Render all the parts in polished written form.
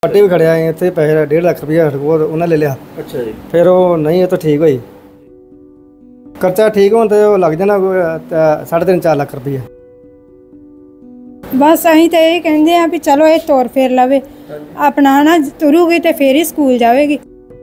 पट्टी भी खड़िया इतने पैसे 1.5 लाख रुपया उन्हें ले लिया। अच्छा जी। फिर वो नहीं तो ठीक हुई, खर्चा ठीक होने तो लग जाना 3.5-4 लाख रुपया। बस अं तो यही कहते हैं भी चलो ये तौर फेर लवे अपना ना तुरूगी तो फिर ही स्कूल जाएगी।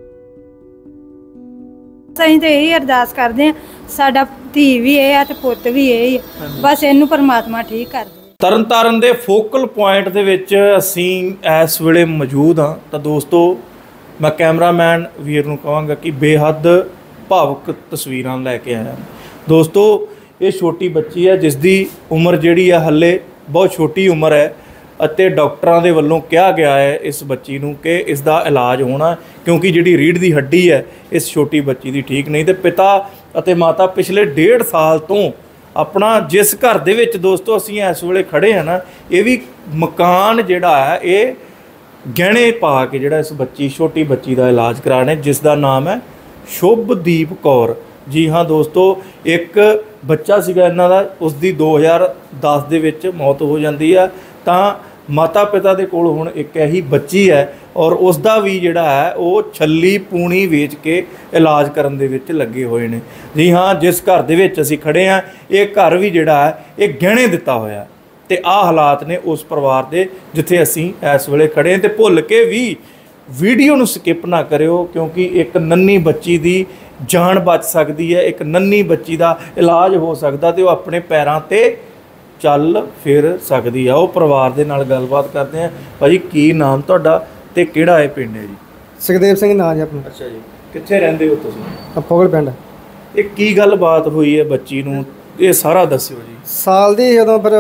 अं तो यही अरदास करते हैं साडा धी भी है तो पुत भी यही है, बस इनू परमात्मा ठीक कर दे। ਤਰਨਤਾਰਨ ਦੇ ਫੋਕਲ ਪੁਆਇੰਟ ਦੇ ਵਿੱਚ ਅਸੀਂ ਇਸ ਵੇਲੇ ਮੌਜੂਦ ਹਾਂ ਤਾਂ ਦੋਸਤੋ ਮੈਂ ਕੈਮਰਾਮੈਨ ਵੀਰ ਨੂੰ ਕਹਾਂਗਾ ਕਿ ਬੇਹੱਦ ਭਾਵੁਕ ਤਸਵੀਰਾਂ ਲੈ ਕੇ ਆਇਆ। ਦੋਸਤੋ ਇਹ ਛੋਟੀ ਬੱਚੀ ਹੈ ਜਿਸ ਦੀ ਉਮਰ ਜਿਹੜੀ ਆ ਹੱਲੇ ਬਹੁਤ ਛੋਟੀ ਉਮਰ ਹੈ ਅਤੇ ਡਾਕਟਰਾਂ ਦੇ ਵੱਲੋਂ ਕਿਹਾ ਗਿਆ ਹੈ ਇਸ ਬੱਚੀ ਨੂੰ ਕਿ ਇਸ ਦਾ ਇਲਾਜ ਹੋਣਾ ਕਿਉਂਕਿ ਜਿਹੜੀ ਰੀੜ੍ਹ ਦੀ ਹੱਡੀ ਹੈ ਇਸ ਛੋਟੀ ਬੱਚੀ ਦੀ ਠੀਕ ਨਹੀਂ ਤੇ ਪਿਤਾ ਅਤੇ ਮਾਤਾ ਪਿਛਲੇ 1.5 ਸਾਲ ਤੋਂ अपना जिस घर दे विच दोस्तों असीं इस वेले खड़े हैं ना ये भी मकान जिहड़ा है ये गहने पा के जिहड़ा इस बच्ची छोटी बच्ची का इलाज कराने जिसका नाम है शुभदीप कौर। जी हाँ दोस्तों एक बच्चा सीगा इन्हां दा उसकी 2010 दे विच मौत हो जाती है तां माता पिता दे कोल हुण एक ही बच्ची है और उसका भी जिहड़ा है वो छल्ली पूनी वेच के इलाज करन दे विच लगे हुए ने। जी हाँ जिस घर दे विच असीं खड़े हाँ ये घर भी जिहड़ा है ये गहने दिता होया ते आ हालात ने उस परिवार दे जिथे असीं इस वेले खड़े ते भुल के भी वीडियो नूं स्किप ना करियो क्योंकि एक नन्नी बच्ची दी जान बच सकती है, एक नन्नी बच्ची का इलाज हो सकता तो अपने पैरों ते चल फिर सकती है। वो परिवार दे नाल गलबात करते हैं। भाजी की नाम तुहाडा ते किहड़ा है पिंड है जी? सुखदेव सिंह नाम जी अपना। अच्छा जी कित्थे रहिंदे हो तुसीं? फोगल पिंड। ये की गलबात हुई है बच्ची नूं ये सारा दस्सिओ जी। साल दी जदों फिर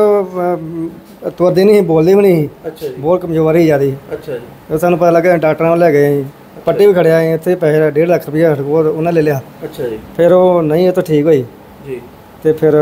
तुरदी नहीं बोलदी भी नहीं। अच्छा जी बहुत कमजोर ही ज़्यादा। अच्छा जी फिर सानूं पता लगा डॉक्टर नाल लै गए पट्टी भी खड़िया इतने पैसे 1.5 लाख रुपया उन्हें ले लिया। अच्छा जी फिर वो नहीं तो ठीक हुई जी तो फिर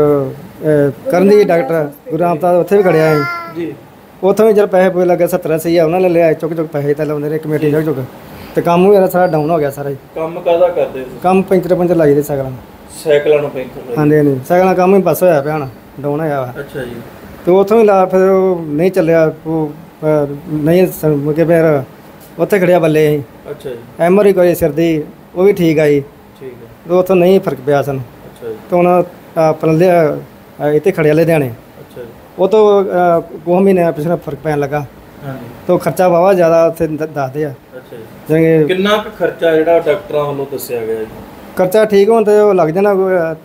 ਕਰਨ ਦੀ ਡਾਕਟਰ ਗੁਰੂ ਰਾਮਦਾਸ ਉੱਥੇ ਵੀ ਖੜਿਆ ਜੀ ਉੱਥੋਂ ਵੀ ਜਦ ਪੈਸੇ ਪੂਏ ਲੱਗੇ 70-80 ਆ ਉਹਨਾਂ ਨੇ ਲਿਆ ਚੁੱਕ ਪੈਸੇ ਤਾਂ ਲਾਉਂਦੇ ਨੇ ਕਮੇਟੀ ਚੁੱਕ ਤੇ ਕੰਮ ਵੀ ਸਾਰਾ ਡਾਊਨ ਹੋ ਗਿਆ ਸਾਰਾ ਹੀ। ਕੰਮ ਕਾਹਦਾ ਕਰਦੇ ਤੁਸੀਂ? ਕੰਮ ਪੈਂਚਰ ਲਾਈ ਦੇ ਸਾਈਕਲਾਂ ਨੂੰ ਪੈਂਚਰ ਹਾਂਜੀ ਹਾਂਜੀ ਸਾਈਕਲਾਂ ਕੰਮ ਹੀ ਬਸ ਹੋਇਆ ਪਿਆ ਹੁਣ ਡਾਊਨ ਹੋਇਆ ਵਾ। ਅੱਛਾ ਜੀ ਤੇ ਉੱਥੋਂ ਹੀ ਲਾ ਫਿਰ ਨਹੀਂ ਚੱਲਿਆ ਉਹ ਨਹੀਂ ਮੁਕੇ ਫਿਰ ਉੱਥੇ ਖੜਿਆ ਬੱਲੇ ਅਸੀਂ। ਅੱਛਾ ਜੀ ਐਮਆਰਆਈ ਕੋਈ ਸਿਰ ਦੀ ਉਹ ਵੀ ਠੀਕ ਆਈ ਠੀਕ ਹੈ ਤੇ ਉੱਥੋਂ ਨਹੀਂ ਫਰਕ ਪਿਆ ਸਾਨੂੰ। ਅੱਛਾ ਜੀ ਤੇ ਹੁਣ ਆਪਣਾ ਲਿਆ ਇੱਥੇ ਖੜਿਆ ਲੁਧਿਆਣੇ ਅੱਛਾ ਜੀ वो तो कुछ महीने पिछले फर्क पैन लगा हाँ जी तो खर्चा वावा ज़्यादा उत्थे दसदे आ। अच्छा जी जिवें किन्ना क खर्चा जिहड़ा डॉक्टरां ਵੱਲੋਂ ਦੱਸਿਆ ਗਿਆ जी? खर्चा ठीक होने तो लग जाना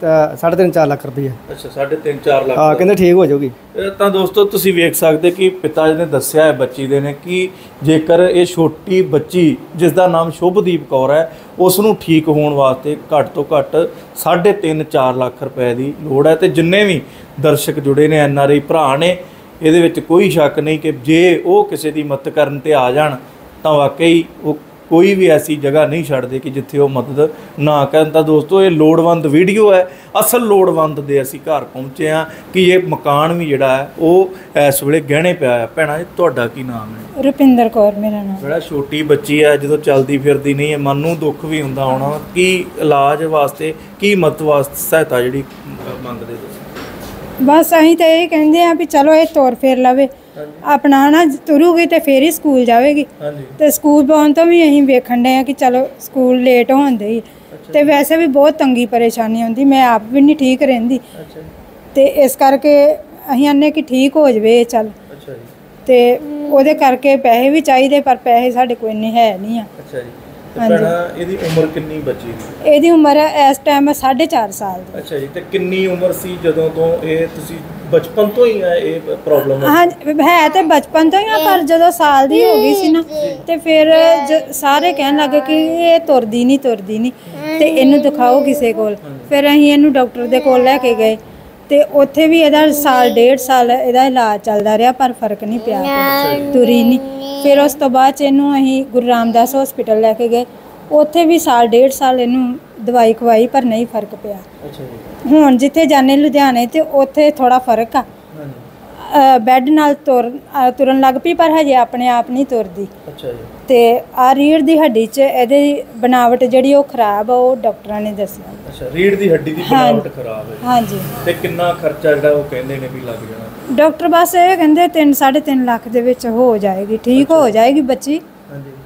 3.5-4 लाख रुपया। ਅੱਛਾ 3.5-4 ਲੱਖ हाँ कहते ठीक हो जाऊगी। ਤਾਂ ਦੋਸਤੋ ਤੁਸੀਂ ਵੇਖ ਸਕਦੇ ਕਿ ਪਿਤਾ ਜੀ ਨੇ ਦੱਸਿਆ ਹੈ ਬੱਚੀ ਦੇ ਨੇ ਕਿ ਜੇਕਰ ਇਹ ਛੋਟੀ ਬੱਚੀ ਜਿਸ ਦਾ ਨਾਮ ਸ਼ੁਭਦੀਪ ਕੌਰ ਹੈ ਉਸ ਨੂੰ ਠੀਕ ਹੋਣ ਵਾਸਤੇ ਘੱਟ ਤੋਂ ਘੱਟ 3.5-4 ਲੱਖ ਰੁਪਏ ਦੀ ਲੋੜ ਹੈ ਤੇ ਜਿੰਨੇ ਵੀ ਦਰਸ਼ਕ ਜੁੜੇ ਨੇ NRI ਭਰਾ ਨੇ ਇਹਦੇ ਵਿੱਚ ਕੋਈ ਸ਼ੱਕ ਨਹੀਂ ਕਿ ਜੇ ਉਹ ਕਿਸੇ ਦੀ ਮਦਦ ਕਰਨ ਤੇ ਆ ਜਾਣ ਤਾਂ ਵਾਕਈ ਉਹ कोई भी ऐसी जगह नहीं छड्डदे कि जिथे वो मदद ना करन। तां दोस्तों ये लोड़वंद वीडियो है असल लोड़वंद दे असीं घर पहुँचे हाँ कि ये मकान भी जिहड़ा है वो इस वेले गहने पिया है। भैणा जी तुहाडा की नाम है? रुपिंदर कौर मेरा नाम। जिहड़ा छोटी बच्ची है जो चलती फिरदी नहीं है मन नूं दुख भी हुंदा होना कि इलाज वास्ते की मदद वास्ते सहायता जिहड़ी मंगदे तुसीं? बस अं तो यही कहते हैं भी चलो ये तौर फेर लवे अपना ना तुरूगी तो फिर ही स्कूल जाएगी। तो स्कूल पाने तो भी अं वेखन डे कि चलो स्कूल लेट होंदे ही तो वैसे भी बहुत तंगी परेशानी होंदी मैं आप भी नहीं ठीक रहिंदी तो इस करके अं आने कि ठीक हो जाए चल तो ਉਹਦੇ करके पैसे भी चाहिए पर पैसे साढ़े कोई नहीं है नहीं आ। ਭੈਣਾ ਇਹਦੀ ਉਮਰ ਕਿੰਨੀ ਬੱਚੀ ਦੀ? ਇਹਦੀ ਉਮਰ ਇਸ ਟਾਈਮ 4.5 ਸਾਲ ਦੀ। ਅੱਛਾ ਜੀ ਤੇ ਕਿੰਨੀ ਉਮਰ ਸੀ ਜਦੋਂ ਤੋਂ ਇਹ ਤੁਸੀਂ ਬਚਪਨ ਤੋਂ ਹੀ ਹੈ ਇਹ ਪ੍ਰੋਬਲਮ? ਹਾਂ ਹੈ ਤੇ ਬਚਪਨ ਤੋਂ ਹੀ ਆ ਪਰ ਜਦੋਂ ਸਾਲ ਦੀ ਹੋ ਗਈ ਸੀ ਨਾ ਤੇ ਫਿਰ ਸਾਰੇ ਕਹਿਣ ਲੱਗੇ ਕਿ ਇਹ ਤੁਰਦੀ ਨਹੀਂ ਤੇ ਇਹਨੂੰ ਦਿਖਾਓ ਕਿਸੇ ਕੋਲ। ਫਿਰ ਅਸੀਂ ਇਹਨੂੰ ਡਾਕਟਰ ਦੇ ਕੋਲ ਲੈ ਕੇ ਗਏ ਤੇ ਉੱਥੇ ਵੀ ਇਹਦਾ 1.5 ਸਾਲ ਇਹਦਾ ਇਲਾਜ ਚੱਲਦਾ ਰਿਹਾ ਪਰ ਫਰਕ ਨਹੀਂ ਪਿਆ ਤੁਰੀ ਨਹੀਂ। ਫਿਰ ਉਸ ਤੋਂ ਬਾਅਦ ਇਹਨੂੰ ਅਸੀਂ ਗੁਰੂ ਰਾਮਦਾਸ ਹਸਪੀਟਲ ਲੈ ਕੇ ਗਏ ਉੱਥੇ ਵੀ 1.5 ਸਾਲ ਇਹਨੂੰ ਦਵਾਈ ਖਵਾਈ ਪਰ ਨਹੀਂ ਫਰਕ ਪਿਆ। ਹੁਣ ਜਿੱਥੇ ਜਾਣੇ ਲੁਧਿਆਣੇ ਤੇ ਉੱਥੇ ਥੋੜਾ ਫਰਕ ਆ ਬੈੱਡ ਨਾਲ ਤੁਰਨ ਲੱਗ ਪਈ ਪਰ ਹਜੇ ਆਪਣੇ ਆਪ ਨਹੀਂ ਤੁਰਦੀ। ਤੇ ਆ ਰੀੜ ਦੀ ਹੱਡੀ 'ਚ ਇਹਦੀ ਬਣਾਵਟ ਜਿਹੜੀ ਉਹ ਖਰਾਬ ਆ ਉਹ ਡਾਕਟਰਾਂ ਨੇ ਦੱਸਿਆ। ਅੱਛਾ ਰੀੜ ਦੀ ਹੱਡੀ ਦੀ ਬਣਾਵਟ ਖਰਾਬ ਹੈ। ਹਾਂਜੀ ਤੇ ਕਿੰਨਾ ਖਰਚਾ ਜਿਹੜਾ ਉਹ ਕਹਿੰਦੇ ਨੇ ਵੀ ਲੱਗ ਜਾਣਾ? ਡਾਕਟਰ ਬਸ ਇਹ ਕਹਿੰਦੇ 3-3.5 ਲੱਖ ਦੇ ਵਿੱਚ ਹੋ ਜਾਏਗੀ ਠੀਕ ਹੋ ਜਾਏਗੀ ਬੱਚੀ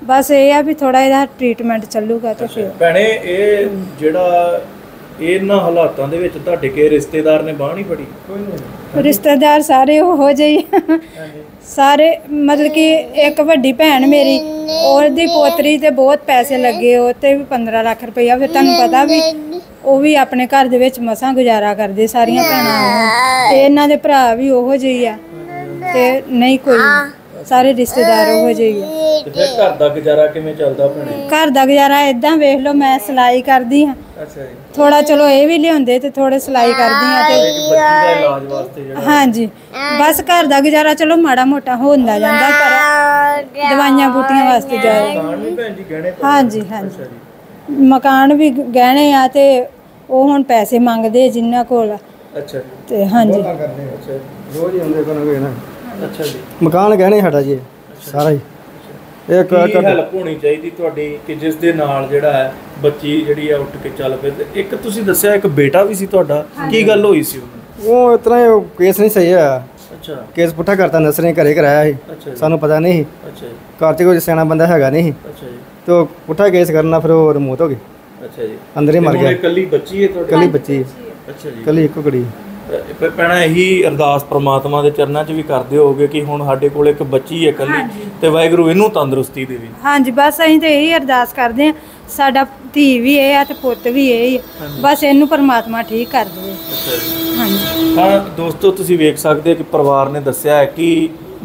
ਬਸ ਇਹ ਆ ਵੀ ਥੋੜਾ ਇਹਦਾ ਟ੍ਰੀਟਮੈਂਟ ਚੱਲੂਗਾ ਤੇ ਫਿਰ ਭੈਣੇ ਇਹ ਜਿਹੜਾ ਇਹਨਾਂ ਹਾਲਾਤਾਂ ਦੇ ਵਿੱਚ ਤੁਹਾਡੇ ਕੇ ਰਿਸ਼ਤੇਦਾਰ ਨੇ ਬਾਂਹ ਨਹੀਂ ਫੜੀ? ਰਿਸ਼ਤੇਦਾਰ ਸਾਰੇ ਉਹੋ ਜਿਹੇ ਸਾਰੇ, ਮਤਲਬ ਕਿ ਇੱਕ ਵੱਡੀ ਭੈਣ ਮੇਰੀ, ਉਹਦੀ ਪੋਤਰੀ ਤੇ ਬਹੁਤ ਪੈਸੇ ਲੱਗੇ, ਉਹ ਤੇ ਵੀ 15 ਲੱਖ ਰੁਪਈਆ। ਫਿਰ ਤੁਹਾਨੂੰ ਪਤਾ ਵੀ ਉਹ ਵੀ ਆਪਣੇ ਘਰ ਦੇ ਵਿੱਚ ਮਸਾਂ ਗੁਜ਼ਾਰਾ ਕਰਦੇ ਸਾਰੀਆਂ ਭੈਣਾਂ, ਤੇ ਇਹਨਾਂ ਦੇ ਭਰਾ ਵੀ ਉਹੋ ਜਿਹੇ ਆ, ਤੇ ਨਹੀਂ ਕੋਈ ਸਾਰੇ ਰਿਸ਼ਤੇਦਾਰ ਉਹੋ ਜਿਹੇ ਆ। ਤੇ ਫਿਰ ਘਰ ਦਾ ਗੁਜ਼ਾਰਾ ਕਿਵੇਂ ਚੱਲਦਾ ਭੈਣੇ? ਘਰ ਦਾ ਗੁਜ਼ਾਰਾ ਇਦਾਂ ਵੇਖ ਲਓ, ਮੈਂ ਸਿਲਾਈ ਕਰਦੀ ਹਾਂ, ਅੱਛਾ ਜੀ। ਥੋੜਾ ਚਲੋ ਇਹ ਵੀ ਲਿਆਉਂਦੇ ਤੇ ਥੋੜੇ ਸਿਲਾਈ ਕਰਦੀ ਹਾਂ ਤੇ ਇੱਕ ਬੱਚੀ ਦਾ ਇਲਾਜ ਵਾਸਤੇ ਜਿਹੜਾ ਹਾਂਜੀ, ਬਸ ਘਰ ਦਾ ਗੁਜ਼ਾਰਾ ਚਲੋ ਮਾੜਾ ਮੋਟਾ ਹੁੰਦਾ ਜਾਂਦਾ, ਪਰ ਦਵਾਈਆਂ ਬੂਟੀਆਂ ਵਾਸਤੇ ਜਾਏ। ਮਕਾਨ ਵੀ ਭੈਣ ਜੀ ਗਹਿਣੇ ਪਾਏ? ਹਾਂਜੀ ਅੱਛਾ ਹਾਂਜੀ, ਜੀ। ਮਕਾਨ ਵੀ ਗਹਿਣੇ ਆ, ਤੇ ਉਹ ਹੁਣ ਪੈਸੇ ਮੰਗਦੇ ਜਿਨ੍ਹਾਂ ਕੋਲ, ਅੱਛਾ ਜੀ। ਤੇ ਹਾਂਜੀ ਕਰਦੇ ਆ। ਅੱਛਾ ਰੋਜ਼ ਹੀ ਆਉਂਦੇ ਕੋਈ ਨਾ ਕੋਈ ਨਾ। ਅੱਛਾ ਜੀ। ਮਕਾਨ ਗਹਿਣੇ ਸਾਡਾ ਜੀ ਸਾਰਾ ਹੀ। ਇੱਕ ਕੀ ਹੈਲਪ ਹੋਣੀ ਚਾਹੀਦੀ ਤੁਹਾਡੀ ਕਿ ਜਿਸ ਦੇ ਨਾਲ ਜਿਹੜਾ ਹੈ ਬੱਚੀ ਜਿਹੜੀ ਆ ਉੱਠ ਕੇ ਚੱਲ ਪਏ? ਤੇ ਇੱਕ ਤੁਸੀਂ ਦੱਸਿਆ ਇੱਕ ਬੇਟਾ ਵੀ ਸੀ ਤੁਹਾਡਾ, ਕੀ ਗੱਲ ਹੋਈ ਸੀ ਉਹਨੂੰ? ਉਹ ਇਤਨਾ ਹੀ ਕੇਸ ਨਹੀਂ ਸਹੀ ਹੋਇਆ। ਅੱਛਾ ਕੇਸ ਪੁੱਠਾ ਕਰਤਾ, ਨਸਰ ਨੇ ਘਰੇ ਕਰਾਇਆ ਸੀ, ਅੱਛਾ ਜੀ। ਸਾਨੂੰ ਪਤਾ ਨਹੀਂ ਸੀ, ਅੱਛਾ ਜੀ। ਘਰ 'ਚ ਕੋਈ ਸਿਆਣਾ ਬੰਦਾ ਹੈਗਾ ਨਹੀਂ ਸੀ, ਅੱਛਾ ਜੀ। ਤੇ ਉਹ ਪੁੱਠਾ ਕੇਸ ਕਰਨਾ, ਫਿਰ ਉਹ ਰਿਮੋਟ ਹੋ ਗਈ, ਅੱਛਾ ਜੀ। ਅੰਦਰ ਹੀ ਮਰ ਗਿਆ। ਇਕੱਲੀ ਬੱਚੀ ਹੈ ਤੁਹਾਡੀ? ਕੱਲੀ ਬੱਚੀ, ਅੱਛਾ ਜੀ। ਕੱਲੀ ਇੱਕੋ ਕੁੜੀ। ਭੈਣਾ ਇਹੀ ਅਰਦਾਸ ਪ੍ਰਮਾਤਮਾ ਦੇ ਚਰਨਾਂ 'ਚ ਵੀ ਕਰਦੇ ਹੋਗੇ ਕਿ ਹੁਣ ਸਾਡੇ ਕੋਲ ਇੱਕ ਬੱਚੀ ਹੈ ਇਕੱਲੀ, ਤੇ ਵਾਹਿਗੁਰੂ ਇਹਨੂੰ ਤੰਦਰੁਸਤੀ ਦੇਵੇ। ਹਾਂਜੀ, ਬਸ ਅਸੀਂ ਤੇ ਇਹੀ ਅਰਦਾਸ ਕਰਦੇ ਹਾਂ, ਸਾਡਾ ਧੀ ਵੀ ਇਹ ਆ ਤੇ ਪੁੱਤ ਵੀ ਇਹ ਹੀ ਆ, ਬਸ ਇਹਨੂੰ ਪਰਮਾਤਮਾ ਠੀਕ ਕਰ ਦੇਵੇ। ਅੱਛਾ ਜੀ। ਹਾਂਜੀ ਹਾਂ ਦੋਸਤੋ, ਤੁਸੀਂ ਵੇਖ ਸਕਦੇ ਕਿ ਪਰਿਵਾਰ ਨੇ ਦੱਸਿਆ ਹੈ ਕਿ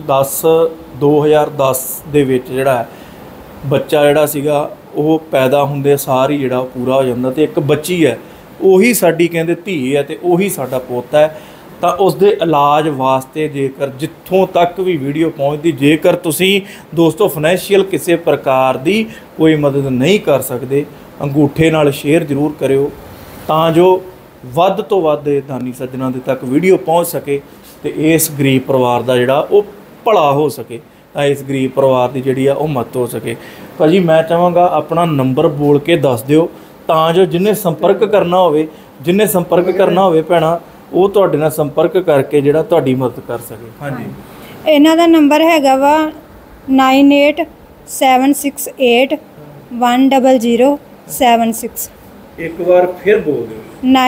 2010 ਦੇ ਵਿੱਚ ਜਿਹੜਾ ਬੱਚਾ ਜਿਹੜਾ ਸੀਗਾ ਉਹ ਪੈਦਾ ਹੁੰਦੇ ਸਾਰ ਹੀ ਜਿਹੜਾ ਉਹ ਪੂਰਾ ਹੋ ਜਾਂਦਾ, ਤੇ ਇੱਕ ਬੱਚੀ ਹੈ ਉਹੀ ਸਾਡੀ ਕਹਿੰਦੇ ਧੀ ਹੈ, ਤੇ ਉਹੀ ਸਾਡਾ ਪੁੱਤ ਹੈ। ਤਾਂ ਉਸ ਦੇ ਇਲਾਜ ਵਾਸਤੇ ਜੇਕਰ ਜਿੱਥੋਂ ਤੱਕ ਵੀ ਵੀਡੀਓ ਪਹੁੰਚਦੀ, ਜੇਕਰ ਤੁਸੀਂ ਦੋਸਤੋ ਫਾਈਨੈਂਸ਼ੀਅਲ ਕਿਸੇ ਪ੍ਰਕਾਰ ਦੀ ਕੋਈ ਮਦਦ ਨਹੀਂ ਕਰ ਸਕਦੇ, ਅੰਗੂਠੇ ਨਾਲ ਸ਼ੇਅਰ ਜ਼ਰੂਰ ਕਰਿਓ ਤਾਂ ਜੋ ਵੱਧ ਤੋਂ ਵੱਧ ਦਾਨੀ ਸੱਜਣਾ ਦੇ ਤੱਕ ਵੀਡੀਓ ਪਹੁੰਚ ਸਕੇ, ਤੇ ਇਸ ਗਰੀਬ ਪਰਿਵਾਰ ਦਾ ਜਿਹੜਾ ਉਹ ਭਲਾ ਹੋ ਸਕੇ, ਤਾਂ ਇਸ ਗਰੀਬ ਪਰਿਵਾਰ ਦੀ ਜਿਹੜੀ ਆ ਉਹ ਮਦਦ ਹੋ ਸਕੇ। ਭਾਜੀ ਮੈਂ ਚਾਹਾਂਗਾ ਆਪਣਾ ਨੰਬਰ ਬੋਲ ਕੇ ਦੱਸ ਦਿਓ ਤਾਂ ਜੋ ਜਿਹਨੇ ਸੰਪਰਕ ਕਰਨਾ ਹੋਵੇ ਭੈਣਾ, ਉਹ ਤੁਹਾਡੇ ਨਾਲ ਸੰਪਰਕ ਕਰਕੇ ਜਿਹੜਾ ਤੁਹਾਡੀ ਮਦਦ ਕਰ ਸਕੇ। ਹਾਂਜੀ, ਇਹਨਾਂ ਦਾ ਨੰਬਰ ਹੈਗਾ ਵਾ 9876810076। ਇੱਕ ਵਾਰ ਫਿਰ ਬੋਲ ਦਿਓ।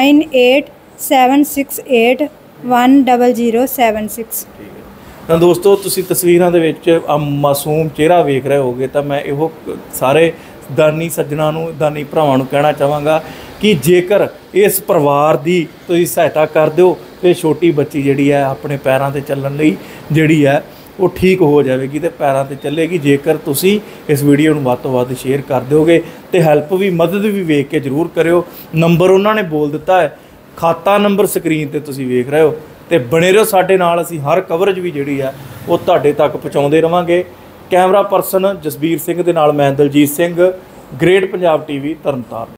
9876810076। ਠੀਕ ਹੈ। ਤਾਂ ਦੋਸਤੋ ਤੁਸੀਂ ਤਸਵੀਰਾਂ ਦੇ ਵਿੱਚ ਆ ਮਾਸੂਮ ਚਿਹਰਾ ਵੇਖ ਰਹੇ ਹੋਗੇ, ਤਾਂ ਮੈਂ ਇਹੋ ਸਾਰੇ ਦਾਨੀ ਸੱਜਣਾ ਨੂੰ, ਦਾਨੀ ਭਰਾਵਾਂ ਨੂੰ ਕਹਿਣਾ ਚਾਹਾਂਗਾ ਕਿ ਜੇਕਰ ਇਸ ਪਰਿਵਾਰ ਦੀ ਤੁਸੀਂ ਸਹਾਇਤਾ ਕਰ ਦਿਓ ਤੇ ਛੋਟੀ ਬੱਚੀ ਜਿਹੜੀ ਹੈ ਆਪਣੇ ਪੈਰਾਂ 'ਤੇ ਚੱਲਣ ਲਈ ਜਿਹੜੀ ਹੈ ਉਹ ਠੀਕ ਹੋ ਜਾਵੇਗੀ ਤੇ ਪੈਰਾਂ 'ਤੇ ਚੱਲੇਗੀ। ਜੇਕਰ ਤੁਸੀਂ ਇਸ ਵੀਡੀਓ ਨੂੰ ਵੱਧ ਤੋਂ ਵੱਧ ਸ਼ੇਅਰ ਕਰ ਦਿਓਗੇ ਤੇ ਹੈਲਪ ਵੀ, ਮਦਦ ਵੀ ਵੇਖ ਕੇ ਜ਼ਰੂਰ ਕਰਿਓ। ਨੰਬਰ ਉਹਨਾਂ ਨੇ ਬੋਲ ਦਿੱਤਾ ਹੈ, ਖਾਤਾ ਨੰਬਰ ਸਕਰੀਨ ਤੇ ਤੁਸੀਂ ਵੇਖ ਰਹੇ ਹੋ, ਤੇ ਬਣੇ ਰਹੋ ਸਾਡੇ ਨਾਲ। ਅਸੀਂ ਹਰ ਕਵਰੇਜ ਵੀ ਜਿਹੜੀ ਆ ਉਹ ਤੁਹਾਡੇ ਤੱਕ ਪਹੁੰਚਾਉਂਦੇ ਰਵਾਂਗੇ। ਕੈਮਰਾ ਪਰਸਨ ਜਸਬੀਰ ਸਿੰਘ ਦੇ ਨਾਲ ਮੈਂ ਦਲਜੀਤ ਸਿੰਘ, ਗ੍ਰੇਟ ਪੰਜਾਬ TV ਤਰਨਤਾਰਨ।